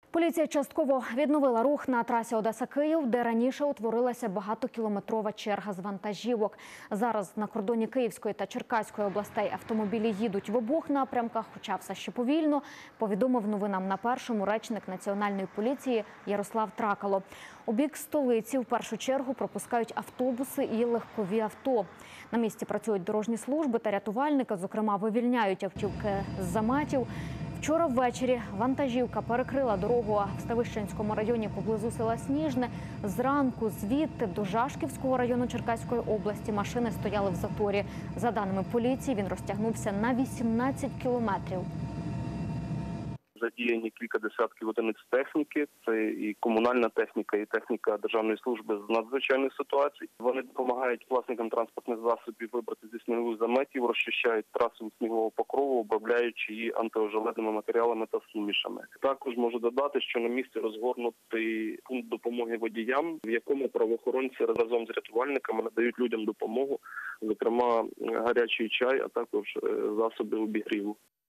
Поліція частково відновила рух на трасі Одеса-Київ, де раніше утворилася багатокілометрова черга з вантажівок. Зараз на кордоні Київської та Черкаської областей автомобілі їдуть в обох напрямках, хоча все ще повільно, повідомив новинам на Першому речник Національної поліції Ярослав Тракало. У бік столиці в першу чергу пропускають автобуси і легкові авто. На місці працюють дорожні служби та рятувальники, зокрема вивільняють автівки з заматів. Вчора ввечері вантажівка перекрила дорогу в Ставищенському районі поблизу села Сніжне. Зранку звідти до Жашківського району Черкаської області машини стояли в заторі. За даними поліції, він розтягнувся на 18 кілометрів. Задіяні кілька десятків одиниць техніки, це і комунальна техніка, і техніка Державної служби з надзвичайних ситуацій. Вони допомагають власникам транспортних засобів вибрати зі снігових заметів, розчищають трасу від снігового покрову, обробляючи її антиожеледними матеріалами та сумішами. Також можу додати, що на місці розгорнутий пункт допомоги водіям, в якому правоохоронці разом з рятувальниками надають людям допомогу, зокрема гарячий чай, а також засоби обігріву.